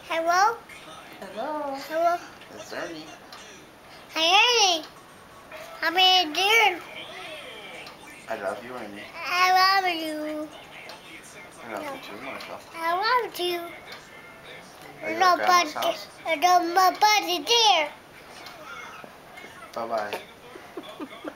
Hello? Hello. Hello? It's Ernie. Hi, Ernie. How are you doing? I love you, Ernie. I love you. I love you too, Marshall. I love you. Are you at Grandma's house? Nobody there. Bye-bye.